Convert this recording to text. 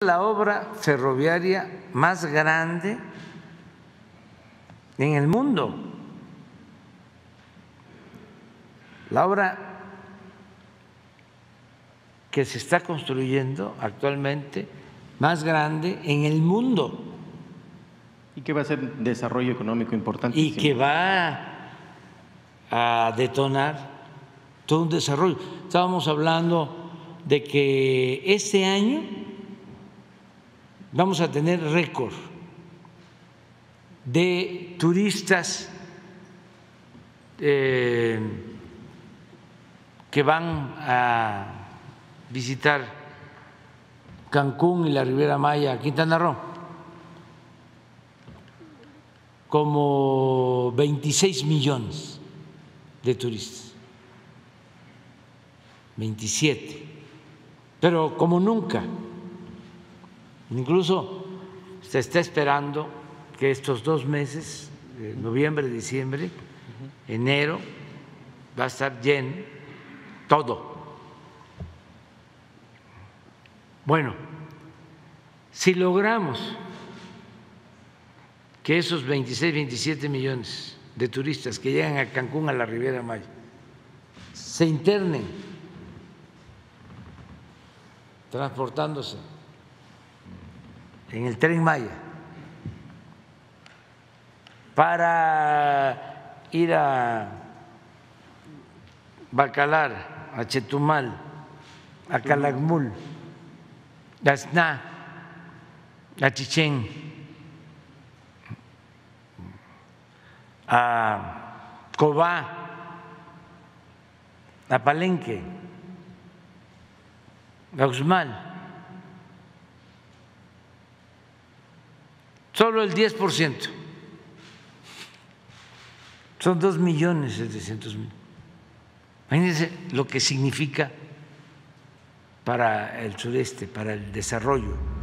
La obra ferroviaria más grande en el mundo. La obra que se está construyendo actualmente más grande en el mundo. Y que va a ser desarrollo económico importante. Y que va a detonar todo un desarrollo. Estábamos hablando de que este año vamos a tener récord de turistas que van a visitar Cancún y la Riviera Maya, Quintana Roo, como 26 millones de turistas, 27, pero como nunca. Incluso se está esperando que estos 2 meses, noviembre, diciembre, enero, va a estar lleno todo. Bueno, si logramos que esos 26, 27 millones de turistas que llegan a Cancún, a la Riviera Maya, se internen transportándose en el Tren Maya para ir a Bacalar, a Chetumal, a Calakmul, a Xná, a Chichén, a Cobá, a Palenque, a Uxmal. Solo el 10%, son 2.700.000. Imagínense lo que significa para el sureste, para el desarrollo.